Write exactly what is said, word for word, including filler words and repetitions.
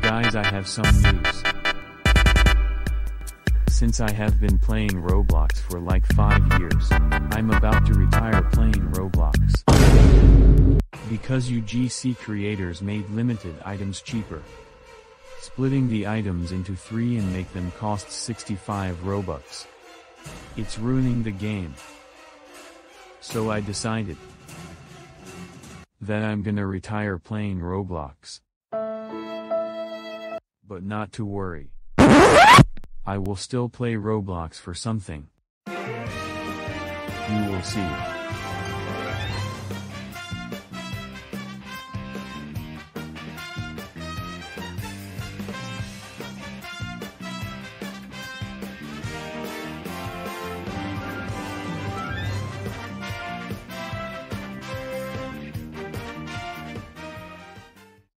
Guys, I have some news. Since I have been playing Roblox for like five years, I'm about to retire playing Roblox. Because U G C creators made limited items cheaper, splitting the items into three and make them cost sixty-five Robux. It's ruining the game. So I decided that I'm gonna retire playing Roblox. But not to worry. I will still play Roblox for something. You will see.